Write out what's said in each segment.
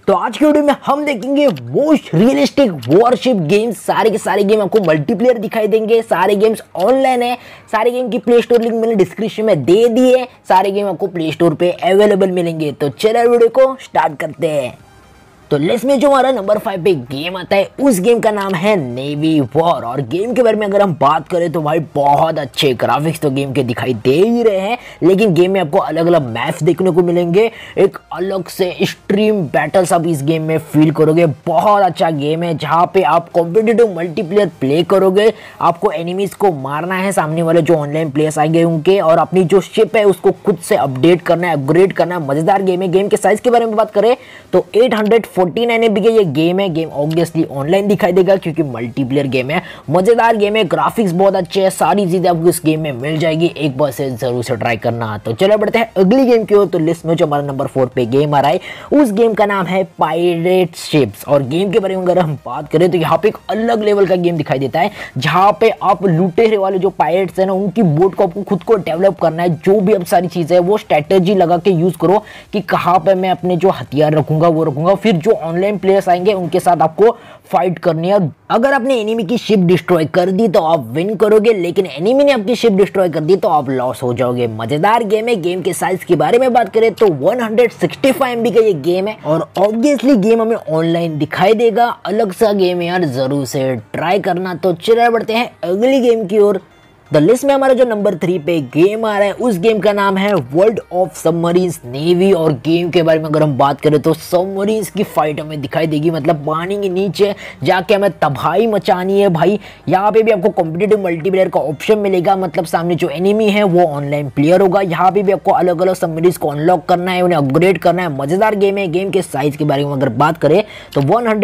तो आज की वीडियो में हम देखेंगे मोस्ट रियलिस्टिक वॉरशिप गेम्स। सारे के सारे गेम आपको मल्टीप्लेयर दिखाई देंगे। सारे गेम्स ऑनलाइन है। सारे गेम की प्ले स्टोर लिंक मैंने डिस्क्रिप्शन में दे दी है। सारे गेम आपको प्ले स्टोर पे अवेलेबल मिलेंगे। तो चलो वीडियो को स्टार्ट करते हैं। तो लिस्ट में जो हमारा नंबर 5 पे गेम आता है उस गेम का नाम है नेवी वॉर। और गेम के बारे में अगर हम बात करें तो भाई बहुत अच्छे ग्राफिक्स तो गेम के दिखाई दे ही रहे हैं, लेकिन गेम में आपको अलग अलग मैप्स देखने को मिलेंगे। एक अलग से एक्सट्रीम बैटल्स आप इस गेम में फील करोगे। बहुत अच्छा गेम है जहाँ पे आप कॉम्पिटिटिव मल्टीप्लेयर प्ले करोगे। आपको एनिमीज को मारना है, सामने वाले जो ऑनलाइन प्लेयर्स आएंगे उनके, और अपनी जो शिप है उसको खुद से अपडेट करना है, अपग्रेड करना है। मजेदार गेम है। गेम के साइज के बारे में बात करें तो 849 MB का ये गेम है। गेम ऑब्वियसली ऑनलाइन दिखाई देगा क्योंकि मल्टीप्लेयर गेम है। मजेदार गेम है, ग्राफिक्स बहुत अच्छे हैं, सारी चीजें आपको इस गेम में मिल जाएगी। एक बार से जरूर से ट्राई करना। तो चलो बढ़ते हैं अगली गेम की ओर। तो लिस्ट में जो हमारा नंबर 4 पे गेम आ रहा है उस गेम का नाम है पायरेट शिप्स। और गेम के बारे में अगर हम बात करें तो यहाँ पे एक अलग लेवल का गेम दिखाई देता है जहाँ पे आप लुटेरे वाले जो पायरेट्स है ना उनकी बोट को आपको खुद को डेवलप करना है। जो भी अब सारी चीजें है वो स्ट्रेटेजी लगा के यूज करो कि कहाँ पे मैं अपने जो हथियार रखूंगा वो रखूंगा। फिर जो ऑनलाइन प्लेयर्स आएंगे उनके साथ आपको फाइट करनी है। अगर आपने एनिमी की शिप डिस्ट्रॉय कर दी तो आप विन करोगे, लेकिन एनिमी ने आपकी शिप डिस्ट्रॉय कर दी तो आप लॉस हो जाओगे। मजेदार गेम है। गेम के साइज के बारे में बात करें तो 165 MB का ये गेम है और ऑब्वियसली गेम हमें ऑनलाइन दिखाई देगा। अलग सा गेम है यार, जरूर से ट्राई करना। तो चलिए बढ़ते हैं अगली गेम की ओर। द लिस्ट में हमारा जो नंबर 3 पे गेम आ रहा है उस गेम का नाम है वर्ल्ड ऑफ सबमरीन्स नेवी। और गेम के बारे में अगर हम बात करें तो सबमरीन्स की फाइट हमें दिखाई देगी, मतलब पानी के नीचे जाके हमें तबाही मचानी है भाई। यहाँ पे भी आपको कॉम्पिटिटिव मल्टीप्लेयर का ऑप्शन मिलेगा, मतलब सामने जो एनिमी है वो ऑनलाइन प्लेयर होगा। यहाँ पे भी आपको अलग अलग सबमरीन्स को अनलॉक करना है, उन्हें अपग्रेड करना है। मजेदार गेम है। गेम के साइज के बारे में अगर बात करें तो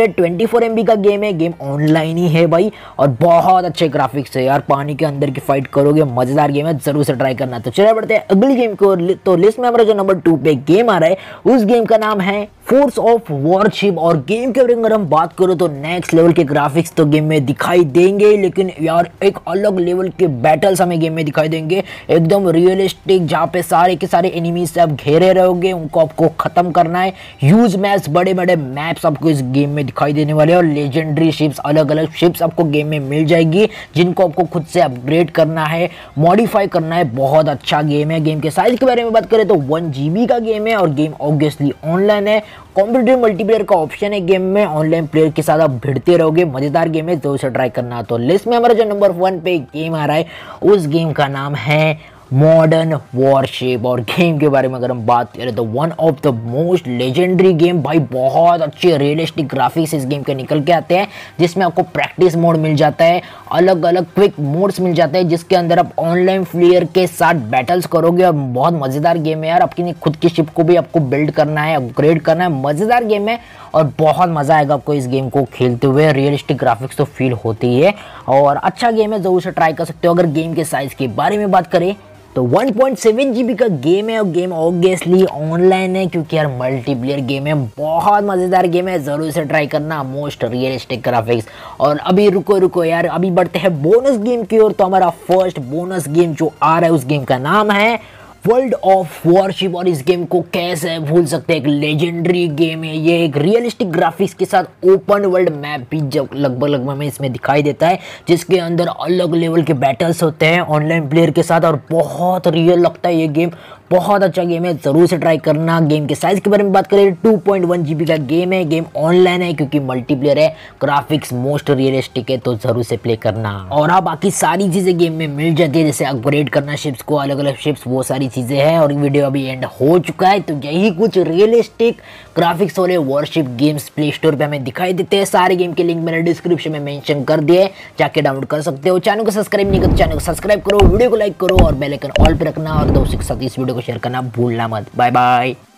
124 MB का गेम है। गेम ऑनलाइन ही है भाई और बहुत अच्छे ग्राफिक्स है यार। पानी के अंदर की फाइट करोगे, मजेदार गेम है, जरूर से ट्राई करना। तो चलिए बढ़ते हैं अगली गेम को। तो लिस्ट में हमारा जो नंबर 2 पे गेम आ रहा है उस गेम का नाम है फोर्स ऑफ वॉरशिप। और गेम के बारे में अगर हम बात करें तो नेक्स्ट लेवल के ग्राफिक्स तो गेम में दिखाई देंगे, लेकिन यार एक अलग लेवल के बैटल्स हमें गेम में दिखाई देंगे, एकदम रियलिस्टिक, जहाँ पे सारे के सारे एनिमीज से आप घेरे रहोगे, उनको आपको खत्म करना है। ह्यूज मैप्स, बड़े बड़े मैप्स आपको इस गेम में दिखाई देने वाले हैं और लेजेंडरी शिप्स, अलग अलग शिप्स आपको गेम में मिल जाएगी जिनको आपको खुद से अपग्रेड करना है, मॉडिफाई करना है। बहुत अच्छा गेम है। गेम के साइज के बारे में बात करें तो 1 GB का गेम है और गेम ऑब्वियसली ऑनलाइन है। कॉम्पिटिटिव मल्टीप्लेयर का ऑप्शन है गेम में, ऑनलाइन प्लेयर के साथ आप भिड़ते रहोगे। मजेदार गेम है, तो उसे ट्राई करना। तो लिस्ट में हमारा जो नंबर 1 पे गेम आ रहा है उस गेम का नाम है मॉडर्न वॉरशिप। और गेम के बारे में अगर हम बात करें तो one of the most legendary game भाई। बहुत अच्छे रियलिस्टिक ग्राफिक्स इस गेम के निकल के आते हैं, जिसमें आपको प्रैक्टिस मोड मिल जाता है, अलग अलग क्विक मोड्स मिल जाते हैं जिसके अंदर आप ऑनलाइन प्लेयर के साथ बैटल्स करोगे। और बहुत मजेदार गेम है यार। आपकी खुद की शिप को भी आपको बिल्ड करना है, अपग्रेड करना है। मजेदार गेम है और बहुत मजा आएगा आपको इस गेम को खेलते हुए। रियलिस्टिक ग्राफिक्स तो फील होती है और अच्छा गेम है, जरूर से ट्राई कर सकते हो। अगर गेम के साइज के बारे में बात करें तो 1.7 GB का गेम है और गेम ऑब्वियसली ऑनलाइन है क्योंकि यार मल्टीप्लेयर गेम है। बहुत मजेदार गेम है, जरूर से ट्राई करना। Most realistic graphics. और अभी रुको यार, अभी बढ़ते हैं बोनस गेम की ओर। तो हमारा फर्स्ट बोनस गेम जो आ रहा है उस गेम का नाम है वर्ल्ड ऑफ वॉरशिप। और इस गेम को कैसे भूल सकते हैं, एक लेजेंडरी गेम है ये। एक रियलिस्टिक ग्राफिक्स के साथ ओपन वर्ल्ड मैप भी लगभग हमें इसमें दिखाई देता है, जिसके अंदर अलग लेवल के बैटल्स होते हैं ऑनलाइन प्लेयर के साथ और बहुत रियल लगता है ये गेम। बहुत अच्छा गेम है, जरूर से ट्राई करना। गेम के साइज के बारे में बात करें 2.1 GB का गेम है। गेम ऑनलाइन है क्योंकि मल्टीप्लेयर है। ग्राफिक्स मोस्ट रियलिस्टिक है, तो जरूर से प्ले करना। और हाँ, बाकी सारी चीजें गेम में मिल जाती है, जैसे अपग्रेड करना शिप्स को, अलग अलग शिप्स, वो सारी चीजें हैं। और वीडियो अभी एंड हो चुका है। तो यही कुछ रियलिस्टिक ग्राफिक्स वाले वॉरशिप गेम्स प्ले स्टोर पे हमें दिखाई देते हैं। सारे गेम के लिंक मैंने डिस्क्रिप्शन में मेंशन कर दिए, जाके डाउनलोड कर सकते हो। चैनल को सब्सक्राइब नहीं करते चैनल को सब्सक्राइब करो, वीडियो को लाइक करो और बेल आइकन ऑल पे रखना। और दोस्तों के साथ इस वीडियो को शेयर करना भूलना मत। Bye bye.